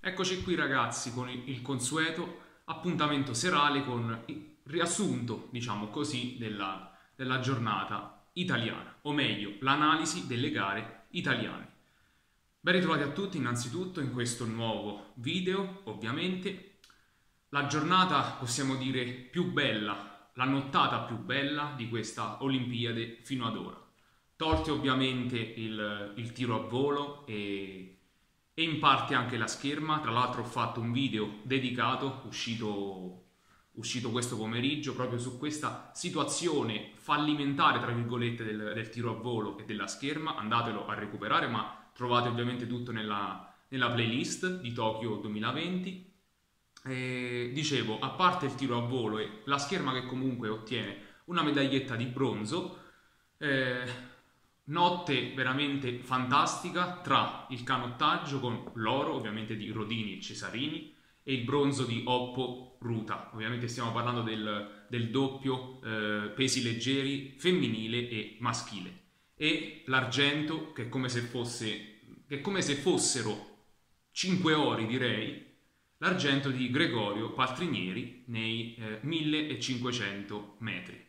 Eccoci qui ragazzi con il consueto appuntamento serale con il riassunto, diciamo così, della giornata italiana, o meglio, l'analisi delle gare italiane. Ben ritrovati a tutti innanzitutto in questo nuovo video, ovviamente. La giornata, possiamo dire, più bella, la nottata più bella di questa Olimpiade fino ad ora. Tolte ovviamente il tiro a volo e in parte anche la scherma. Tra l'altro ho fatto un video dedicato, uscito questo pomeriggio, proprio su questa situazione fallimentare, tra virgolette, del tiro a volo e della scherma. Andatelo a recuperare, ma trovate ovviamente tutto nella playlist di Tokyo 2020. Dicevo, a parte il tiro a volo e la scherma che comunque ottiene una medaglietta di bronzo, notte veramente fantastica tra il canottaggio con l'oro ovviamente di Rodini e Cesarini e il bronzo di Oppo Ruta. Ovviamente stiamo parlando del doppio pesi leggeri femminile e maschile, e l'argento che è come se fossero 5 ori, direi, l'argento di Gregorio Paltrinieri nei 1500 metri.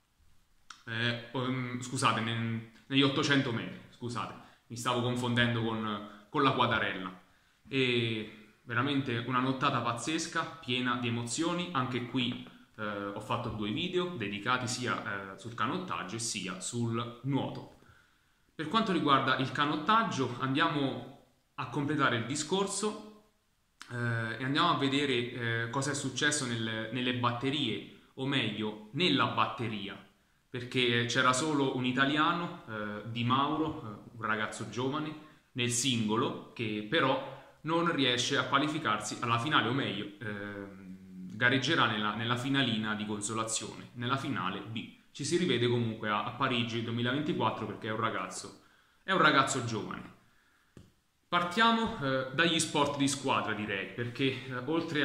Scusate, negli 800 metri, scusate, mi stavo confondendo con la quadarella. E veramente una nottata pazzesca, piena di emozioni. Anche qui ho fatto 2 video dedicati sia sul canottaggio sia sul nuoto. Per quanto riguarda il canottaggio, andiamo a completare il discorso e andiamo a vedere cosa è successo nelle batterie, o meglio nella batteria, perché c'era solo un italiano, Di Mauro, un ragazzo giovane, nel singolo, che però non riesce a qualificarsi alla finale, o meglio gareggerà nella finalina di consolazione, nella finale B. Ci si rivede comunque a Parigi 2024 perché è un ragazzo giovane. Partiamo dagli sport di squadra, direi, perché oltre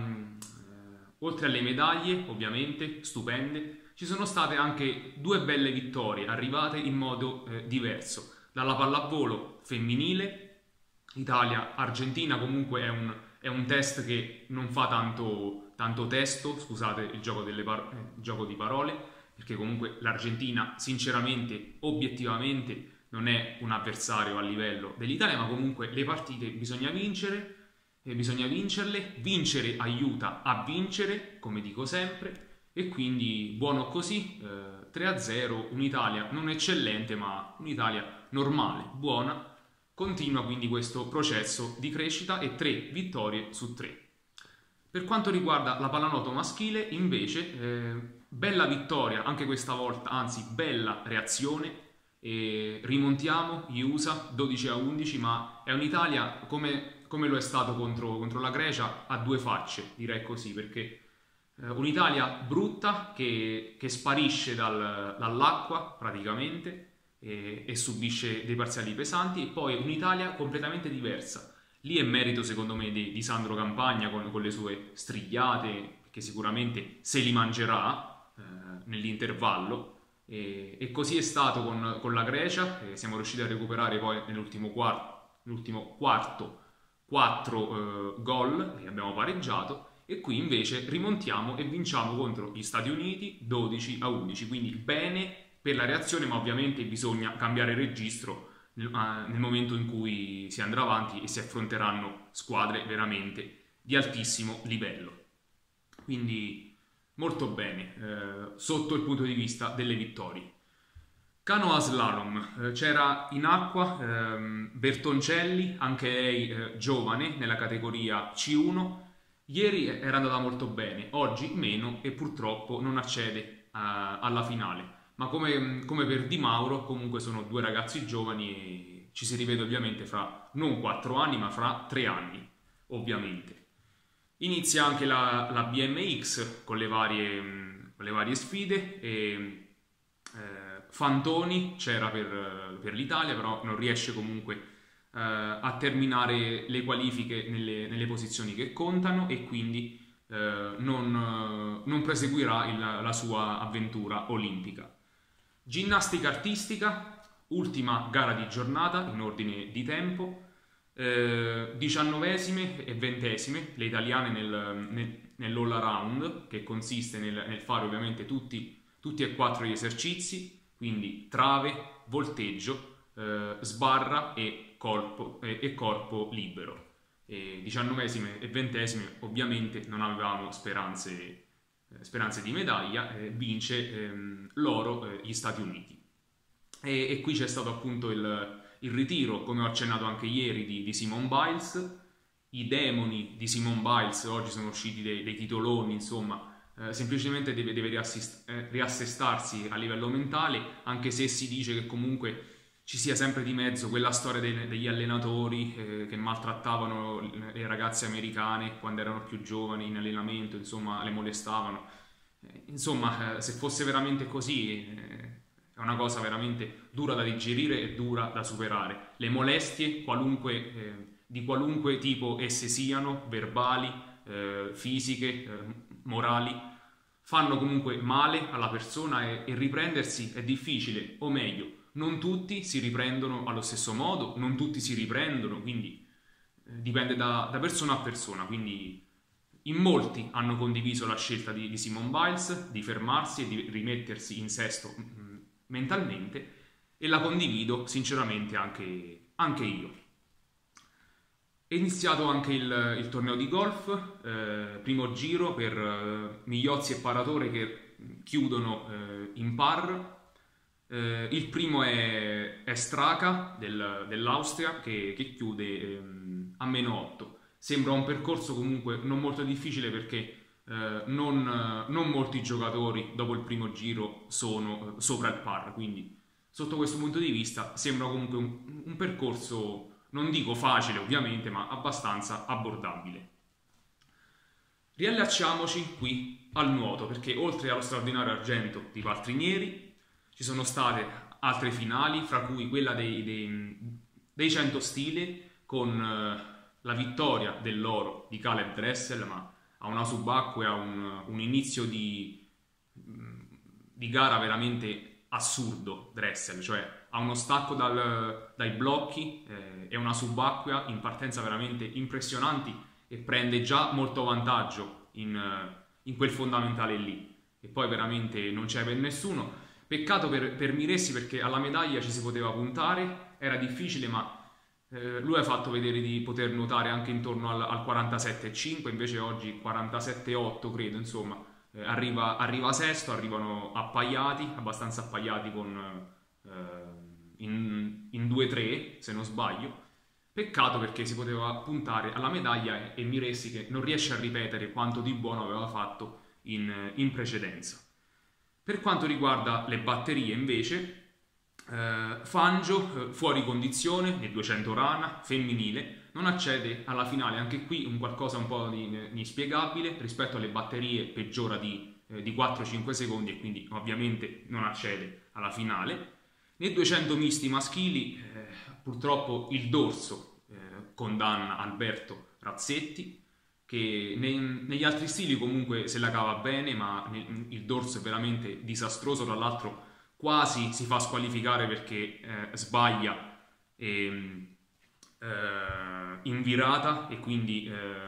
alle medaglie, ovviamente, stupende, ci sono state anche 2 belle vittorie arrivate in modo diverso. Dalla pallavolo femminile, Italia-Argentina comunque è un test che non fa tanto testo, scusate il gioco di parole, perché comunque l'Argentina sinceramente, obiettivamente, non è un avversario a livello dell'Italia, ma comunque le partite bisogna vincerle, vincere aiuta a vincere, come dico sempre, e quindi buono così, 3-0, un'Italia non eccellente, ma un'Italia normale, buona, continua quindi questo processo di crescita e 3 vittorie su 3. Per quanto riguarda la pallanuoto maschile, invece, bella vittoria anche questa volta, anzi bella reazione, e rimontiamo gli USA 12-11, ma è un'Italia come lo è stato contro la Grecia a 2 facce, direi così, perché un'Italia brutta che sparisce dall'acqua praticamente e subisce dei parziali pesanti, e poi un'Italia completamente diversa. Lì è merito secondo me di Sandro Campagna con le sue strigliate, che sicuramente se li mangerà nell'intervallo. E così è stato con la Grecia, siamo riusciti a recuperare poi nell'ultimo quarto 4 gol e abbiamo pareggiato, e qui invece rimontiamo e vinciamo contro gli Stati Uniti 12-11, quindi bene per la reazione, ma ovviamente bisogna cambiare registro nel momento in cui si andrà avanti e si affronteranno squadre veramente di altissimo livello. Quindi molto bene sotto il punto di vista delle vittorie. Canoa slalom, c'era in acqua Bertoncelli, anche lei giovane nella categoria C1. Ieri era andata molto bene, oggi meno, e purtroppo non accede alla finale. Ma come per Di Mauro, comunque sono 2 ragazzi giovani e ci si rivede ovviamente fra non 4 anni, ma fra 3 anni, ovviamente. Inizia anche la BMX con le varie sfide, e Fantoni c'era per l'Italia, però non riesce comunque a terminare le qualifiche nelle posizioni che contano, e quindi non proseguirà la sua avventura olimpica. Ginnastica artistica, ultima gara di giornata in ordine di tempo. 19esime e 20esime le italiane nell'all around, che consiste nel fare ovviamente tutti e 4 gli esercizi, quindi trave, volteggio, sbarra e corpo libero. 19esime e 20esime ovviamente non avevamo speranze di medaglia, vince l'oro gli Stati Uniti. E qui c'è stato appunto il ritiro, come ho accennato anche ieri, di Simone Biles. I demoni di Simone Biles, oggi sono usciti dei titoloni, insomma, semplicemente deve riassestarsi a livello mentale, anche se si dice che comunque ci sia sempre di mezzo quella storia degli allenatori che maltrattavano le ragazze americane quando erano più giovani in allenamento, insomma, le molestavano. Insomma, se fosse veramente così, è una cosa veramente dura da digerire e dura da superare. Le molestie, di qualunque tipo esse siano, verbali, fisiche, morali, fanno comunque male alla persona e riprendersi è difficile, o meglio, non tutti si riprendono allo stesso modo, non tutti si riprendono, quindi dipende da persona a persona. Quindi in molti hanno condiviso la scelta di Simone Biles di fermarsi e di rimettersi in sesto mentalmente, e la condivido sinceramente anche io. È iniziato anche il torneo di golf, primo giro per Migliozzi e Paratore che chiudono in par. Il primo è Straka dell'Austria che chiude a -8. Sembra un percorso comunque non molto difficile perché non molti giocatori dopo il primo giro sono sopra il par, quindi sotto questo punto di vista sembra comunque un percorso, non dico facile ovviamente, ma abbastanza abbordabile. Riallacciamoci qui al nuoto, perché oltre allo straordinario argento di Paltrinieri ci sono state altre finali, fra cui quella dei 100 stile con la vittoria dell'oro di Caleb Dressel, ma a una subacquea, un inizio di gara veramente assurdo Dressel, cioè ha uno stacco dai blocchi e una subacquea in partenza veramente impressionanti e prende già molto vantaggio in quel fondamentale lì, e poi veramente non c'è per nessuno. Peccato per Miressi, perché alla medaglia ci si poteva puntare, era difficile, ma lui ha fatto vedere di poter nuotare anche intorno al 47,5, invece oggi 47,8 credo, insomma, arriva sesto, arrivano abbastanza appaiati in 2-3 se non sbaglio. Peccato, perché si poteva puntare alla medaglia e Miressi che non riesce a ripetere quanto di buono aveva fatto in precedenza. Per quanto riguarda le batterie invece, Fangio fuori condizione nel 200 rana femminile, non accede alla finale, anche qui un qualcosa un po' inspiegabile, rispetto alle batterie peggiora di 4-5 secondi e quindi ovviamente non accede alla finale. Nei 200 misti maschili purtroppo il dorso condanna Alberto Razzetti, che negli altri stili comunque se la cava bene, ma il dorso è veramente disastroso. Tra l'altro quasi si fa squalificare perché sbaglia in virata e quindi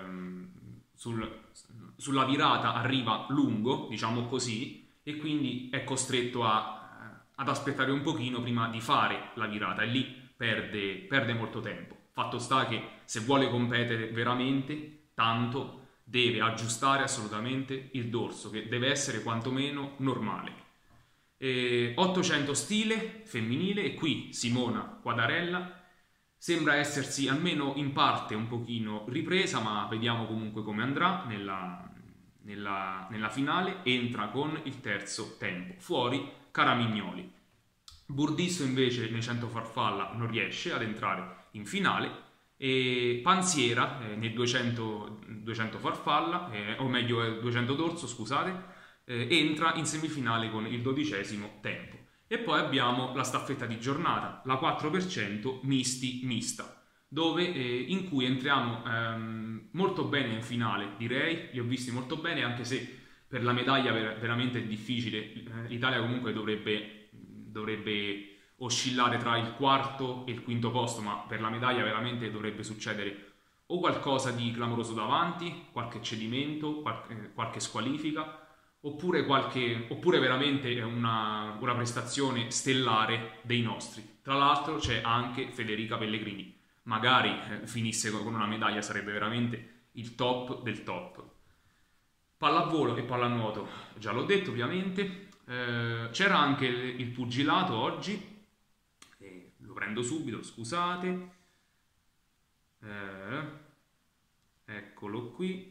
sulla virata arriva lungo, diciamo così, e quindi è costretto ad aspettare un pochino prima di fare la virata e lì perde molto tempo. Fatto sta che se vuole competere veramente tanto deve aggiustare assolutamente il dorso, che deve essere quantomeno normale. 800 stile femminile, e qui Simona Quadarella sembra essersi almeno in parte un pochino ripresa, ma vediamo comunque come andrà nella finale. Entra con il terzo tempo, fuori Caramignoli. Burdisso invece nei 100 farfalla non riesce ad entrare in finale, e Panziera nei 200 farfalla, o meglio 200 dorso, scusate, entra in semifinale con il 12° tempo. E poi abbiamo la staffetta di giornata, la 4% misti mista, in cui entriamo molto bene in finale, direi, li ho visti molto bene, anche se per la medaglia veramente è difficile. L'Italia comunque dovrebbe oscillare tra il quarto e il quinto posto, ma per la medaglia veramente dovrebbe succedere o qualcosa di clamoroso davanti, qualche cedimento, qualche squalifica, oppure veramente una prestazione stellare dei nostri. Tra l'altro c'è anche Federica Pellegrini, magari finisse con una medaglia, sarebbe veramente il top del top. Pallavolo e pallanuoto, già l'ho detto ovviamente. C'era anche il pugilato oggi, lo prendo subito, scusate. Eccolo qui.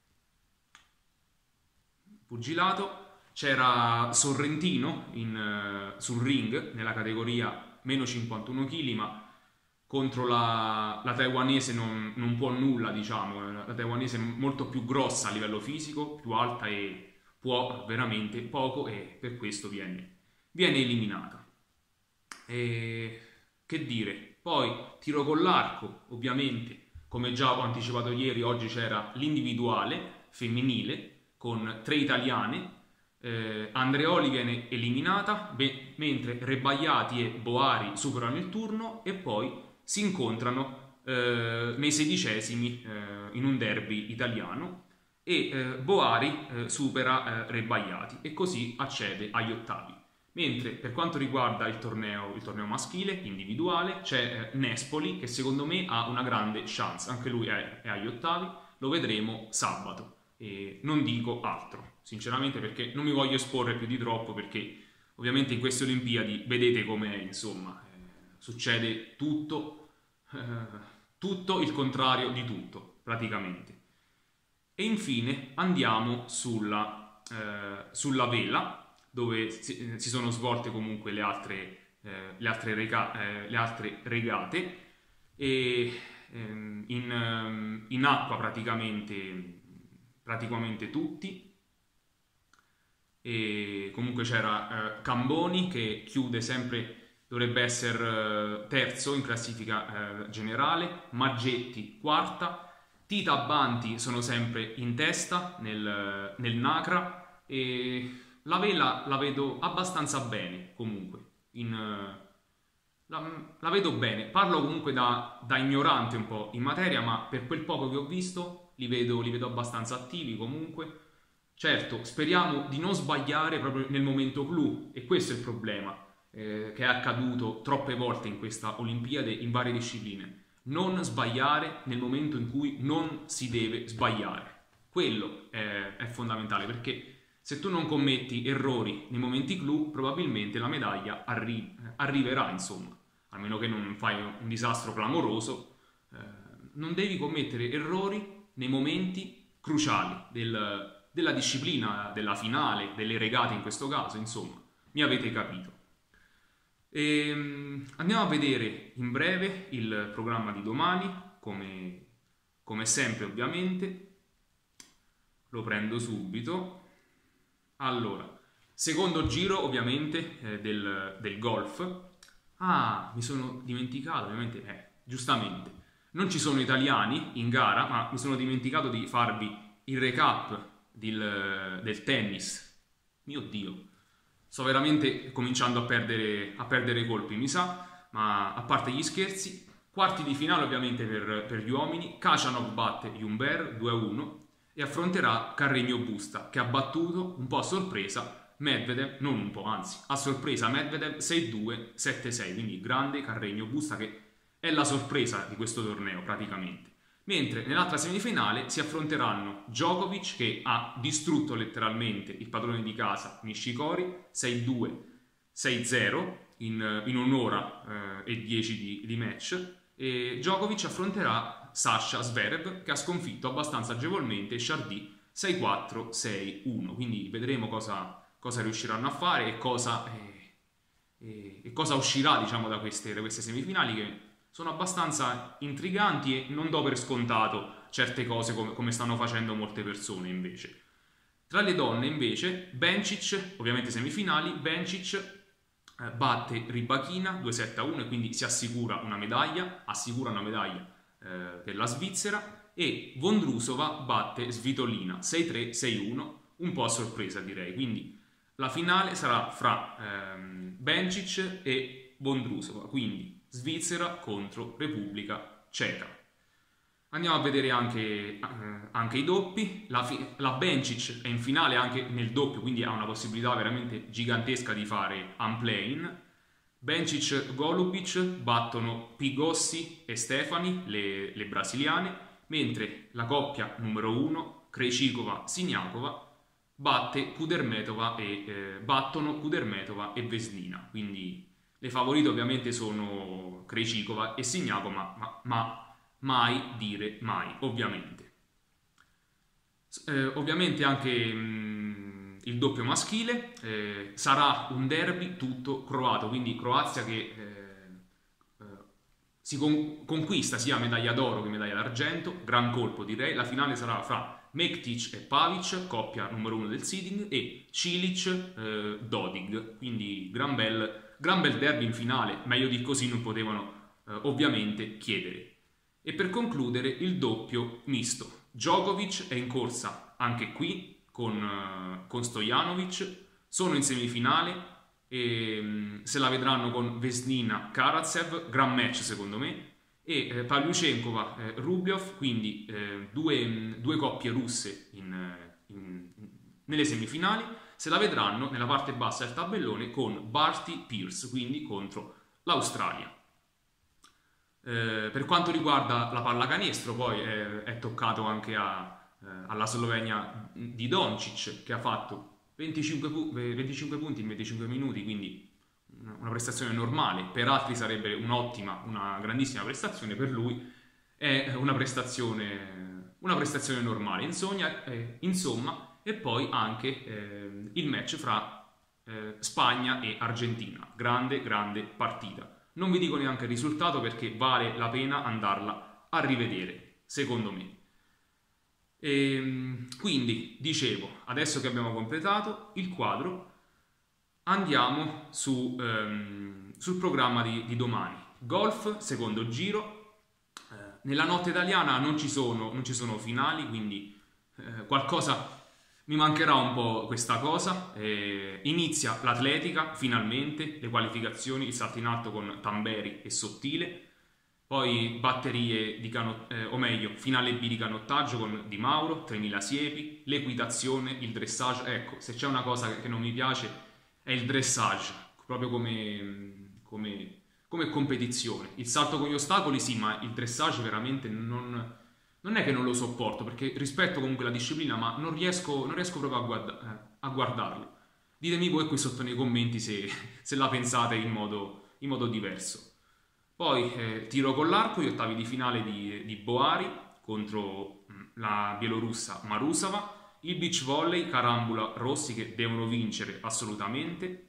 Pugilato, c'era Sorrentino sul ring nella categoria meno 51 kg, ma contro la taiwanese non può nulla, diciamo. La taiwanese è molto più grossa a livello fisico, più alta, e può veramente poco, e per questo viene eliminata. E che dire, poi tiro con l'arco, ovviamente, come già ho anticipato ieri, oggi c'era l'individuale femminile con 3 italiane. Andreoli viene eliminata, mentre Rebagliati e Boari superano il turno e poi si incontrano nei 16esimi in un derby italiano, e Boari supera Rebagliati e così accede agli ottavi. Mentre per quanto riguarda il torneo maschile individuale, c'è Nespoli, che secondo me ha una grande chance, anche lui è agli ottavi, lo vedremo sabato. E non dico altro, sinceramente, perché non mi voglio esporre più di troppo, perché ovviamente in queste Olimpiadi vedete com'è, insomma, succede tutto il contrario di tutto, praticamente. E infine andiamo sulla vela, dove si sono svolte comunque le altre regate, e in acqua praticamente tutti. E comunque c'era Camboni, che chiude sempre, dovrebbe essere terzo in classifica generale, Maggetti quarta, Tita Banti sono sempre in testa nel Nacra, e la vela la vedo abbastanza bene comunque, la vedo bene. Parlo comunque da ignorante un po' in materia, ma per quel poco che ho visto li vedo abbastanza attivi comunque. Certo, speriamo di non sbagliare proprio nel momento clou, e questo è il problema che è accaduto troppe volte in questa Olimpiade in varie discipline. Non sbagliare nel momento in cui non si deve sbagliare. Quello è fondamentale, perché se tu non commetti errori nei momenti clou, probabilmente la medaglia arriverà, insomma. A meno che non fai un disastro clamoroso, non devi commettere errori nei momenti cruciali della disciplina, della finale, delle regate in questo caso, insomma, mi avete capito. Andiamo a vedere in breve il programma di domani, come sempre ovviamente. Lo prendo subito. Allora, secondo giro ovviamente del golf. Ah, mi sono dimenticato, ovviamente, giustamente, non ci sono italiani in gara, ma mi sono dimenticato di farvi il recap del tennis. Mio Dio, sto veramente cominciando a perdere colpi, mi sa, ma a parte gli scherzi, quarti di finale ovviamente per gli uomini. Khachanov batte Humbert 2-1 e affronterà Carreño Busta, che ha battuto un po' a sorpresa Medvedev, non un po', anzi, a sorpresa Medvedev 6-2, 7-6, quindi grande Carreño Busta, che è la sorpresa di questo torneo praticamente. Mentre nell'altra semifinale si affronteranno Djokovic, che ha distrutto letteralmente il padrone di casa Nishikori 6-2, 6-0 in un'ora e 10 di match, e Djokovic affronterà Sasha Zverev, che ha sconfitto abbastanza agevolmente Chardy 6-4, 6-1, quindi vedremo cosa riusciranno a fare e cosa uscirà, diciamo, da queste semifinali, che sono abbastanza intriganti, e non do per scontato certe cose come stanno facendo molte persone invece. Tra le donne invece Bencic, ovviamente semifinali, Bencic batte Rybakina 2-7-1 e quindi si assicura una medaglia per la Svizzera, e Vondrusova batte Svitolina 6-3, 6-1, un po' a sorpresa direi. Quindi la finale sarà fra Bencic e Vondrousova, quindi Svizzera contro Repubblica Ceca. Andiamo a vedere anche i doppi. La Bencic è in finale anche nel doppio, quindi ha una possibilità veramente gigantesca di fare unplane. Bencic e Golubic battono Pigossi e Stefani, le brasiliane, mentre la coppia numero 1, Krejcikova-Siniakova, battono Kudermetova e Vesnina. Quindi le favorite ovviamente sono Krejcikova e Siniakova, ma mai dire mai, ovviamente. Ovviamente anche il doppio maschile sarà un derby tutto croato, quindi Croazia che si conquista sia medaglia d'oro che medaglia d'argento, gran colpo direi. La finale sarà fra Mektic e Pavic, coppia numero 1 del seeding, e Cilic-Dodig, quindi gran bel derby in finale, meglio di così non potevano ovviamente chiedere. E per concludere il doppio misto. Djokovic è in corsa anche qui con Stojanovic, sono in semifinale e se la vedranno con Vesnina-Karatsev, gran match secondo me, e Pavlyuchenkova-Rublev, quindi due coppie russe nelle semifinali, se la vedranno nella parte bassa del tabellone con Barty-Pierce, quindi contro l'Australia. Per quanto riguarda la pallacanestro, poi è toccato anche alla Slovenia di Doncic, che ha fatto 25 punti in 25 minuti, quindi una prestazione normale. Per altri sarebbe una grandissima prestazione, per lui è una prestazione normale. Insomma, e poi anche il match fra Spagna e Argentina, grande partita. Non vi dico neanche il risultato perché vale la pena andarla a rivedere, secondo me. Quindi, dicevo, adesso che abbiamo completato il quadro, andiamo sul programma di domani. Golf, secondo giro. Nella notte italiana non ci sono finali, quindi qualcosa mi mancherà un po' questa cosa. Inizia l'atletica, finalmente, le qualificazioni, il salto in alto con Tamberi e Sottile. Poi batterie finale B di canottaggio con Di Mauro, 3000 siepi, l'equitazione, il dressage. Ecco, se c'è una cosa che non mi piace è il dressage, proprio come competizione. Il salto con gli ostacoli sì, ma il dressage veramente non è che non lo sopporto, perché rispetto comunque la disciplina, ma non riesco proprio a guardarlo. Ditemi voi qui sotto nei commenti se la pensate in modo diverso. Poi tiro con l'arco, gli ottavi di finale di Boari contro la bielorussa Marusova, il beach volley, Carambula, Rossi che devono vincere assolutamente,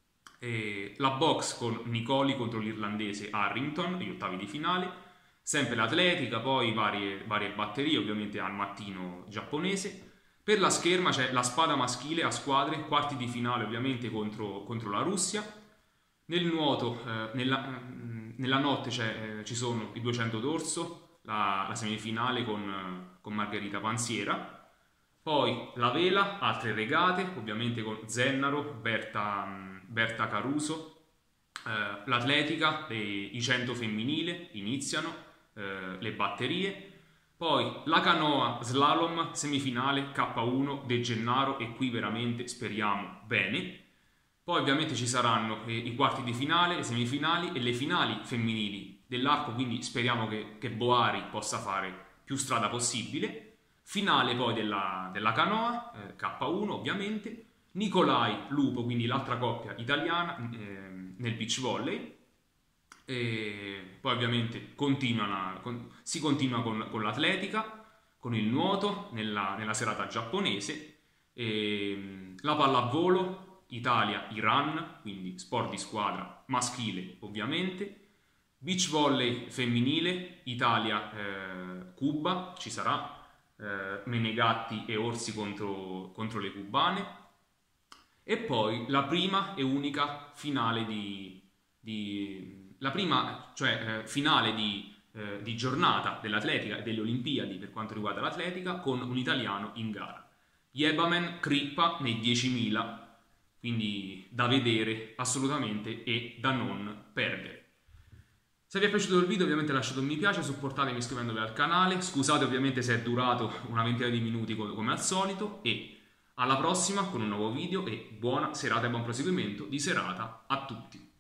e la box con Nicoli contro l'irlandese Harrington, gli ottavi di finale, sempre l'atletica, poi varie batterie ovviamente al mattino giapponese. Per la scherma c'è la spada maschile a squadre, quarti di finale ovviamente contro la Russia. Nel nuoto, nella notte ci sono i 200 d'orso, la semifinale con Margherita Pansiera. Poi la vela, altre regate, ovviamente con Zennaro, Berta Caruso. L'atletica, i 100 femminile iniziano, le batterie. Poi la canoa slalom, semifinale K1 De Gennaro, e qui veramente speriamo bene. Poi ovviamente ci saranno i quarti di finale, le semifinali e le finali femminili dell'arco, quindi speriamo che Boari possa fare più strada possibile. Finale poi della canoa, K1 ovviamente, Nicolai Lupo, quindi l'altra coppia italiana nel beach volley, e poi ovviamente si continua con l'atletica, con il nuoto nella serata giapponese, e la pallavolo Italia-Iran, quindi sport di squadra maschile ovviamente, beach volley femminile Italia-Cuba, ci sarà Menegatti e Orsi contro le cubane, e poi la prima e unica finale finale di giornata dell'atletica e delle Olimpiadi per quanto riguarda l'atletica, con un italiano in gara. Jebamen Crippa nei 10.000 quindi da vedere assolutamente e da non perdere. Se vi è piaciuto il video ovviamente lasciate un mi piace, supportatemi iscrivendovi al canale, scusate ovviamente se è durato una ventina di minuti come al solito e alla prossima con un nuovo video e buona serata e buon proseguimento di serata a tutti.